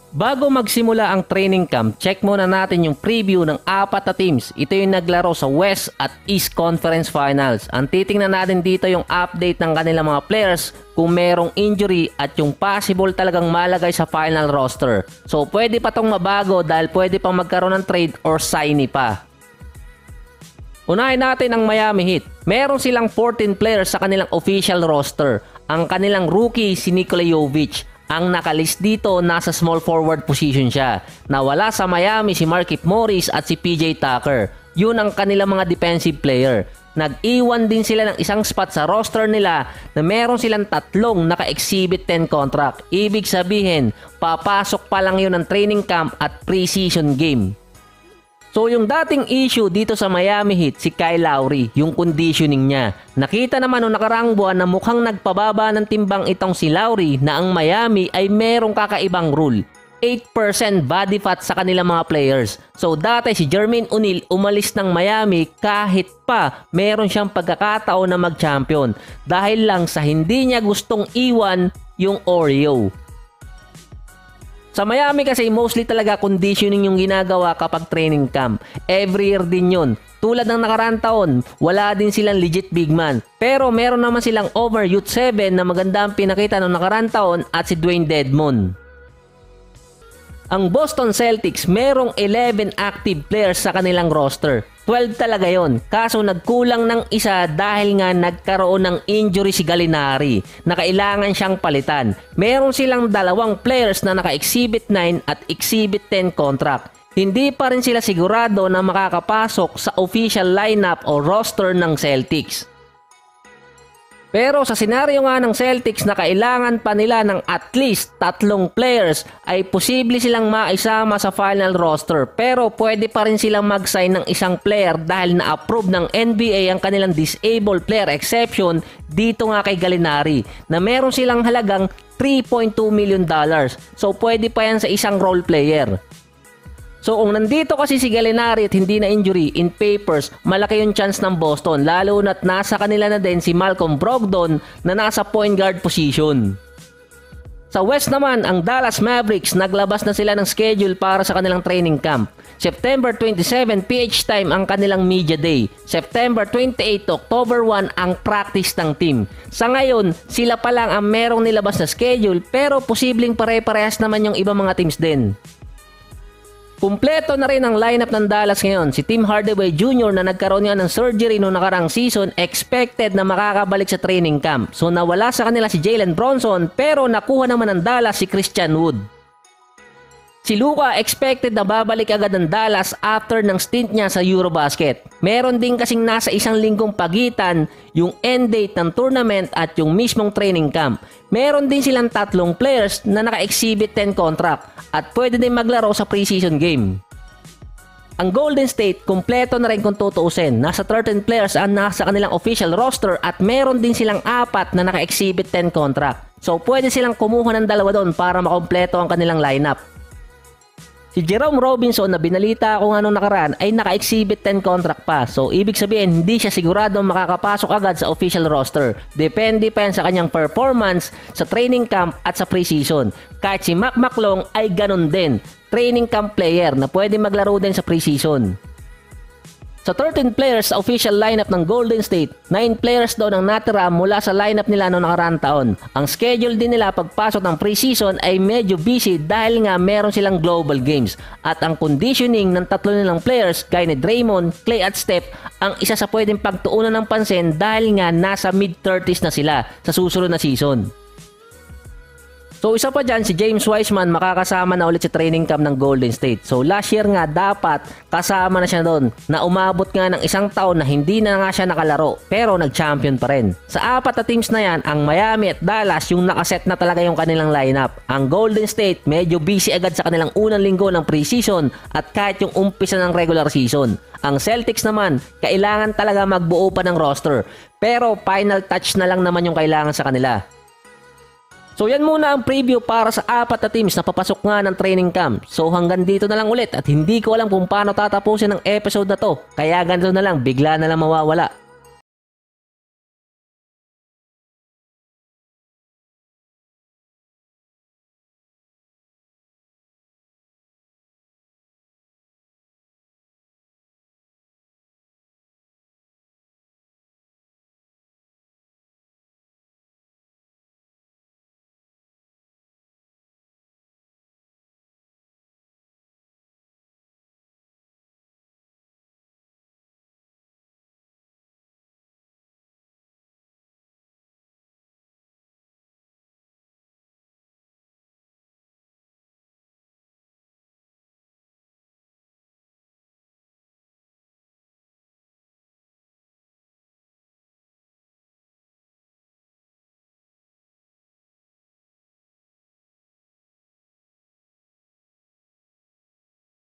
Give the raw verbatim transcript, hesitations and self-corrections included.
Bago magsimula ang training camp, check muna natin yung preview ng apat na teams. Ito yung naglaro sa West at East Conference Finals. Ang titingnan natin dito yung update ng kanilang mga players kung merong injury at yung possible talagang malagay sa final roster. So pwede pa tong mabago dahil pwede pang magkaroon ng trade or signee pa. Unahin natin ang Miami Heat. Meron silang fourteen players sa kanilang official roster. Ang kanilang rookie si Nikola Jovic. Ang nakalist dito, nasa small forward position siya. Nawala sa Miami si Markieff Morris at si P J Tucker. Yun ang kanilang mga defensive player. Nag-iwan din sila ng isang spot sa roster nila na meron silang tatlong naka-exhibit ten contract. Ibig sabihin, papasok pa lang yun ng training camp at preseason game. So yung dating issue dito sa Miami Heat, si Kyle Lowry, yung conditioning niya. Nakita naman noong nakaraang buwan na mukhang nagpababa ng timbang itong si Lowry na ang Miami ay merong kakaibang rule. eight percent body fat sa kanilang mga players. So dati si Jermaine O'Neal umalis ng Miami kahit pa meron siyang pagkakataon na mag-champion dahil lang sa hindi niya gustong iwan yung Oreo. Sa Miami kasi mostly talaga conditioning yung ginagawa kapag training camp. Every year din yun. Tulad ng nakaraang taon, wala din silang legit big man. Pero meron naman silang over youth seven na maganda ang pinakita ng nakaraang taon at si Dwayne Dedmon. Ang Boston Celtics merong eleven active players sa kanilang roster. twelve talaga yon. Kaso nagkulang ng isa dahil nga nagkaroon ng injury si Gallinari na kailangan siyang palitan. Meron silang dalawang players na naka-exhibit nine at exhibit ten contract. Hindi pa rin sila sigurado na makakapasok sa official lineup o roster ng Celtics. Pero sa senaryo nga ng Celtics na kailangan pa nila ng at least tatlong players ay posible silang maisama sa final roster, pero pwede pa rin silang mag-sign ng isang player dahil na-approve ng N B A ang kanilang disabled player exception dito nga kay Gallinari na meron silang halagang three point two million dollars. So pwede pa yan sa isang role player. So kung nandito kasi si Gallinari at hindi na injury, in papers, malaki yung chance ng Boston, lalo na't nasa kanila na din si Malcolm Brogdon na nasa point guard position. Sa West naman, ang Dallas Mavericks naglabas na sila ng schedule para sa kanilang training camp. September twenty-seven P H time ang kanilang media day. September twenty-eight to October one ang practice ng team. Sa ngayon, sila pa lang ang merong nilabas na schedule pero posibleng pare-parehas naman yung ibang mga teams din. Kumpleto na rin ang lineup ng Dallas ngayon. Si Tim Hardaway Junior na nagkaroon nga ng surgery noong nakarang season, expected na makakabalik sa training camp. So nawala sa kanila si Jalen Bronson pero nakuha naman ng Dallas si Christian Wood. Si Luka expected na babalik agad ng Dallas after ng stint niya sa Eurobasket. Meron din kasing nasa isang linggong pagitan yung end date ng tournament at yung mismong training camp. Meron din silang tatlong players na naka-exhibit ten contract at pwede din maglaro sa preseason game. Ang Golden State, kumpleto na rin kung tutuusin. Nasa thirteen players ang nasa kanilang official roster at meron din silang apat na naka-exhibit ten contract. So pwede silang kumuha ng dalawa doon para makompleto ang kanilang lineup. Si Jerome Robinson na binalita ako nga nung nakaraan ay naka-exhibit ten contract pa. So ibig sabihin hindi siya sigurado makakapasok agad sa official roster. Depende pa yan sa kanyang performance sa training camp at sa preseason. Kahit si Mac McClung ay ganun din. Training camp player na pwede maglaro din sa preseason. Sa thirteen players sa official lineup ng Golden State, nine players daw ang natira mula sa lineup nila noong nakaraang taon. Ang schedule din nila pagpasok ng preseason ay medyo busy dahil nga meron silang global games. At ang conditioning ng tatlo nilang players, gaya ni Draymond, Klay at Steph, ang isa sa pwedeng pagtuunan ng pansin dahil nga nasa mid thirties na sila sa susunod na season. So isa pa dyan, si James Wiseman makakasama na ulit sa training camp ng Golden State. So last year nga dapat kasama na siya doon na umabot nga ng isang taon na hindi na nga siya nakalaro pero nag-champion pa rin. Sa apat na teams na yan, ang Miami at Dallas yung nakaset na talaga yung kanilang lineup. Ang Golden State medyo busy agad sa kanilang unang linggo ng preseason at kahit yung umpisa ng regular season. Ang Celtics naman, kailangan talaga magbuo pa ng roster pero final touch na lang naman yung kailangan sa kanila. So yan muna ang preview para sa apat na teams na papasok nga ng training camp. So hanggang dito na lang ulit at hindi ko alam kung paano tatapusin ang episode na to. Kaya ganito na lang, bigla na lang mawawala.